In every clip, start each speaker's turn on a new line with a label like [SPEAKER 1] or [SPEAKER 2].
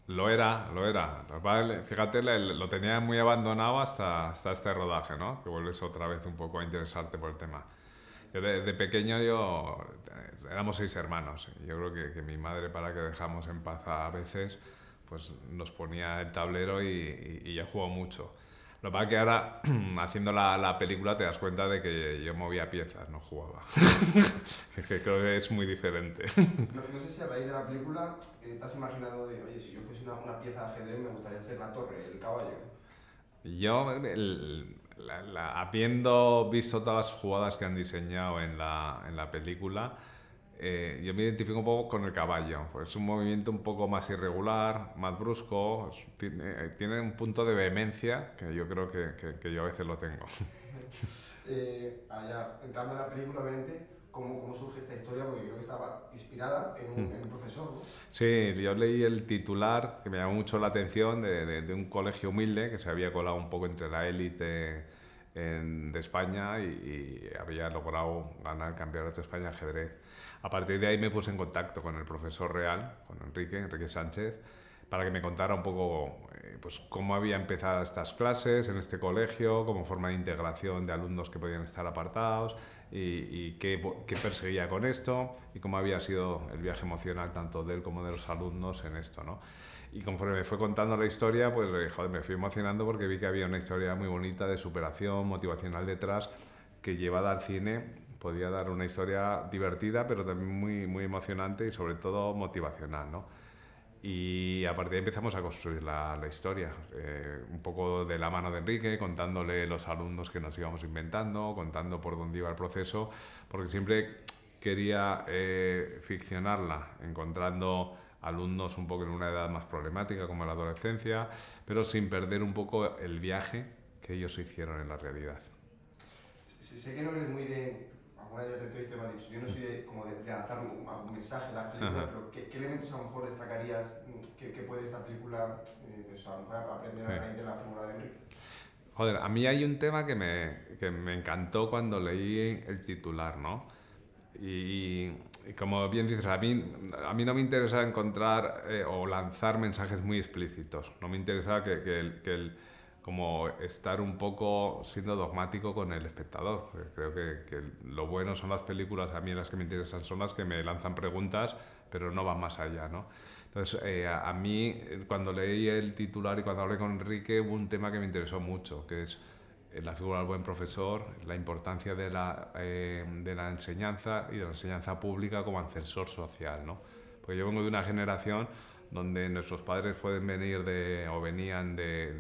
[SPEAKER 1] Lo era, lo era. Vale, fíjate, lo tenía muy abandonado hasta este rodaje, ¿no? Que vuelves otra vez un poco a interesarte por el tema. Yo de pequeño éramos 6 hermanos. Y yo creo que mi madre, para que dejamos en paz a veces, pues nos ponía el tablero y yo juego mucho. Lo que pasa es que ahora, haciendo la película, te das cuenta de que yo movía piezas, no jugaba. Es que creo que es muy diferente.
[SPEAKER 2] No sé si a raíz de la película te has imaginado de, oye, si yo fuese una pieza de ajedrez me gustaría ser la torre, el caballo.
[SPEAKER 1] Yo, habiendo visto todas las jugadas que han diseñado en la película, yo me identifico un poco con el caballo. Pues es un movimiento un poco más irregular, más brusco, tiene un punto de vehemencia que yo creo que yo a veces lo tengo.
[SPEAKER 2] Allá, entrando en la película, obviamente, ¿cómo surge esta historia? Porque creo que estaba inspirada en un profesor, ¿no?
[SPEAKER 1] Sí, yo leí el titular que me llamó mucho la atención de un colegio humilde que se había colado un poco entre la élite de España y había logrado ganar el campeonato de España de ajedrez. A partir de ahí me puse en contacto con el profesor real, con Enrique Sánchez, para que me contara un poco pues, cómo había empezado estas clases en este colegio, como forma de integración de alumnos que podían estar apartados y qué perseguía con esto y cómo había sido el viaje emocional tanto de él como de los alumnos en esto, ¿no? Y conforme me fue contando la historia, pues joder, me fui emocionando porque vi que había una historia muy bonita de superación, motivacional detrás, que llevada al cine podía dar una historia divertida, pero también muy emocionante y sobre todo motivacional, ¿no? Y a partir de ahí empezamos a construir la historia, un poco de la mano de Enrique, contándole los alumnos que nos íbamos inventando, contando por dónde iba el proceso, porque siempre quería ficcionarla, encontrando alumnos un poco en una edad más problemática como la adolescencia, pero sin perder un poco el viaje que ellos hicieron en la realidad.
[SPEAKER 2] Sé que no eres muy de. Alguna vez te entrevisté me has dicho, yo no soy de, como de lanzar un mensaje en la película,
[SPEAKER 1] Ajá.
[SPEAKER 2] pero ¿qué elementos a lo mejor destacarías que puede esta película pues a lo mejor aprender a raíz de la figura de Enrique?
[SPEAKER 1] Joder, a mí hay un tema que me encantó cuando leí el titular, ¿no? Y como bien dices, a mí no me interesa encontrar o lanzar mensajes muy explícitos. No me interesa como estar un poco siendo dogmático con el espectador. Creo que lo bueno son las películas, a mí las que me interesan son las que me lanzan preguntas, pero no van más allá, ¿no? Entonces, a mí, cuando leí el titular y cuando hablé con Enrique, hubo un tema que me interesó mucho, que es la figura del buen profesor, la importancia de la enseñanza y de la enseñanza pública como ascensor social, ¿no? Porque yo vengo de una generación donde nuestros padres pueden venir o venían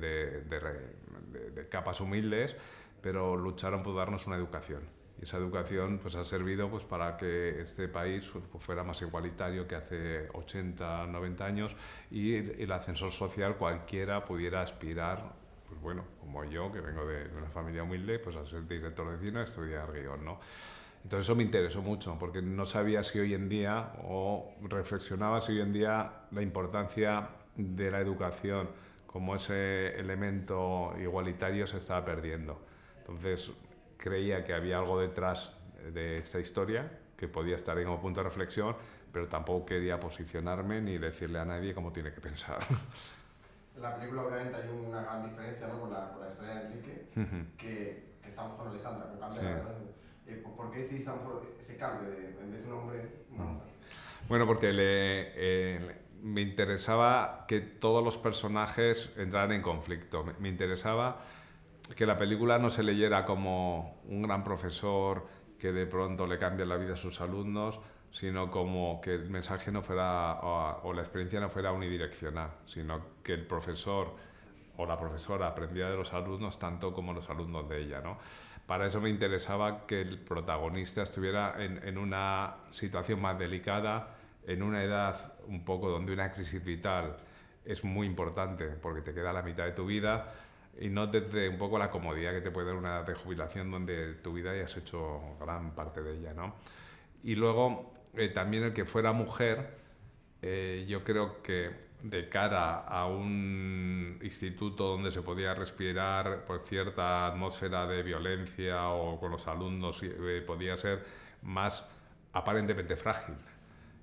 [SPEAKER 1] de capas humildes, pero lucharon por darnos una educación. Y esa educación pues, ha servido pues, para que este país pues, fuera más igualitario que hace 80, 90 años y el ascensor social cualquiera pudiera aspirar, pues bueno, como yo, que vengo de una familia humilde, pues a ser director de cine, a estudiar guión, ¿no? Entonces eso me interesó mucho, porque no sabía si hoy en día, o reflexionaba si hoy en día la importancia de la educación como ese elemento igualitario se estaba perdiendo. Entonces creía que había algo detrás de esta historia que podía estar ahí como punto de reflexión, pero tampoco quería posicionarme ni decirle a nadie cómo tiene que pensar.
[SPEAKER 2] En la película obviamente hay una gran diferencia, ¿no? con la historia de Enrique, que estamos con Alessandra, con cambia
[SPEAKER 1] Sí.
[SPEAKER 2] la verdad. ¿Por qué decidiste a lo mejor ese cambio de en vez de un hombre, una mujer?
[SPEAKER 1] Bueno, porque me interesaba que todos los personajes entraran en conflicto. Me interesaba que la película no se leyera como un gran profesor que de pronto le cambia la vida a sus alumnos, sino como que el mensaje no fuera, o la experiencia no fuera unidireccional, sino que el profesor o la profesora aprendiera de los alumnos tanto como los alumnos de ella, ¿no? Para eso me interesaba que el protagonista estuviera en una situación más delicada, en una edad un poco donde una crisis vital es muy importante porque te queda la mitad de tu vida y no desde un poco la comodidad que te puede dar una edad de jubilación donde tu vida ya has hecho gran parte de ella, ¿no? Y luego también el que fuera mujer, yo creo que de cara a un instituto donde se podía respirar por cierta atmósfera de violencia o con los alumnos podía ser más aparentemente frágil.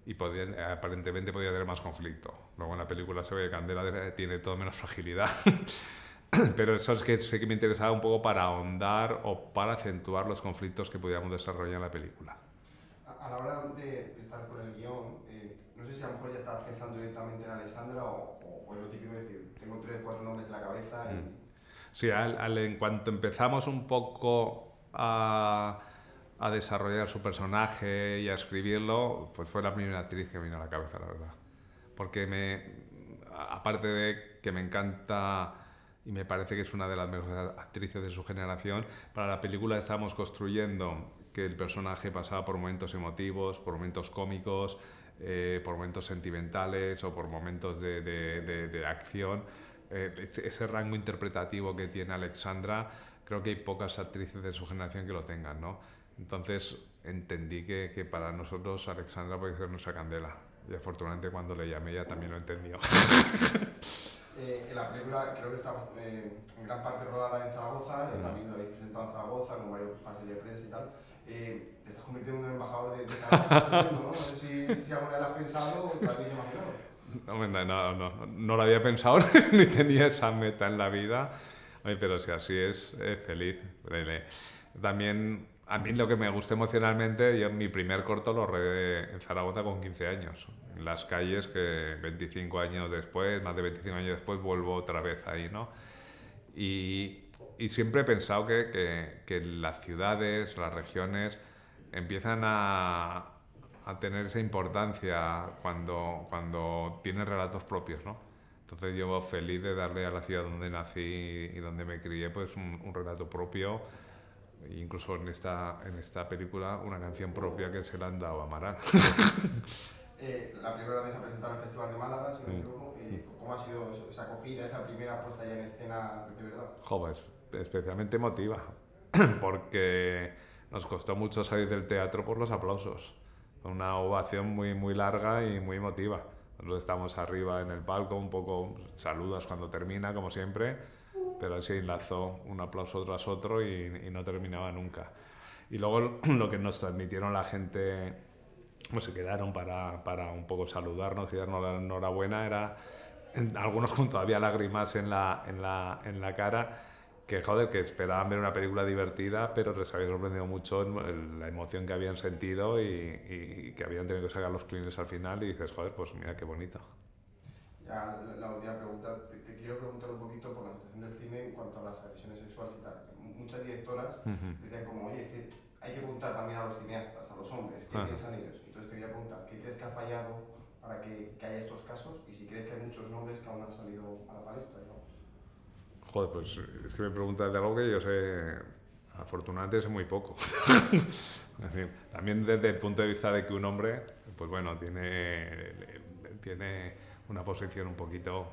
[SPEAKER 1] y aparentemente podía tener más conflicto. Luego en la película se ve que Candela tiene todo menos fragilidad. Pero eso es que sé que me interesaba un poco para ahondar o para acentuar los conflictos que pudiéramos desarrollar en la película.
[SPEAKER 2] A la hora de estar con el guión, no sé si a lo mejor ya estabas pensando directamente en Alexandra o es lo típico de decir, tengo 3 o 4 nombres en la cabeza y...
[SPEAKER 1] Sí, en cuanto empezamos un poco a desarrollar su personaje y a escribirlo, pues fue la primera actriz que me vino a la cabeza, la verdad. Porque aparte de que me encanta y me parece que es una de las mejores actrices de su generación, para la película estábamos construyendo que el personaje pasaba por momentos emotivos, por momentos cómicos, por momentos sentimentales o por momentos de acción. Ese rango interpretativo que tiene Alexandra, creo que hay pocas actrices de su generación que lo tengan, ¿no? Entonces entendí que para nosotros Alexandra puede ser nuestra Candela. Y afortunadamente cuando le llamé ella también lo entendió.
[SPEAKER 2] En la película creo que está en gran parte rodada en Zaragoza, también lo habéis presentado en Zaragoza con varios pases de prensa y tal. Te estás convirtiendo en un embajador de Zaragoza, ¿no? No sé si alguna vez lo has pensado o te lo habéis imaginado.
[SPEAKER 1] No lo había pensado ni tenía esa meta en la vida, pero si así es feliz. También a mí lo que me gustó emocionalmente, yo mi primer corto lo rodé en Zaragoza con 15 años, en las calles que 25 años después, más de 25 años después, vuelvo otra vez ahí, ¿no? Y siempre he pensado que las ciudades, las regiones, empiezan a tener esa importancia cuando tienen relatos propios, ¿no? Entonces yo feliz de darle a la ciudad donde nací y donde me crié pues un relato propio, incluso en esta película una canción propia que se la han dado a Amaral.
[SPEAKER 2] La película también se ha presentado en el Festival de Málaga, si no me equivoco. ¿Cómo ha sido esa acogida, esa primera puesta ya en escena de verdad?
[SPEAKER 1] Joder, especialmente emotiva, porque nos costó mucho salir del teatro por los aplausos. Una ovación muy, muy larga y muy emotiva. Nosotros estamos arriba en el palco, un poco saludas cuando termina, como siempre, pero así enlazó un aplauso tras otro y no terminaba nunca. Y luego lo que nos transmitieron la gente, pues se quedaron para un poco saludarnos y darnos la enhorabuena, era algunos con todavía lágrimas en la cara, que joder, que esperaban ver una película divertida, pero les había sorprendido mucho la emoción que habían sentido y que habían tenido que sacar los clines al final y dices, joder, pues mira qué bonito.
[SPEAKER 2] Ya la última pregunta, te quiero preguntar un poquito por la situación del cine en cuanto a las agresiones sexuales y tal. Muchas directoras decían como, oye, que hay que preguntar también a los cineastas, a los hombres, qué piensan ellos. Entonces te quería preguntar, ¿qué crees que ha fallado para que haya estos casos? Y si crees que hay muchos nombres que aún han salido a la palestra, digamos.
[SPEAKER 1] Joder, pues es que me preguntas de algo que yo sé, afortunadamente sé muy poco. También desde el punto de vista de que un hombre, pues bueno, tiene una posición un poquito,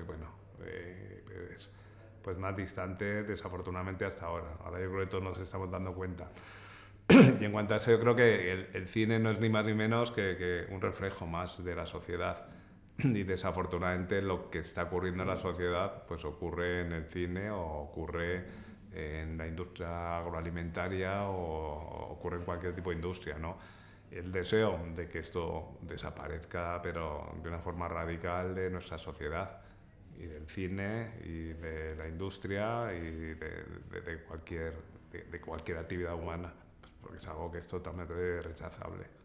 [SPEAKER 1] pues más distante, desafortunadamente hasta ahora. Ahora yo creo que todos nos estamos dando cuenta. Y en cuanto a eso, yo creo que el cine no es ni más ni menos que un reflejo más de la sociedad. Y desafortunadamente lo que está ocurriendo en la sociedad pues ocurre en el cine o ocurre en la industria agroalimentaria o ocurre en cualquier tipo de industria, ¿no? El deseo de que esto desaparezca, pero de una forma radical, de nuestra sociedad y del cine y de la industria y de cualquier actividad humana, pues porque es algo que es totalmente rechazable.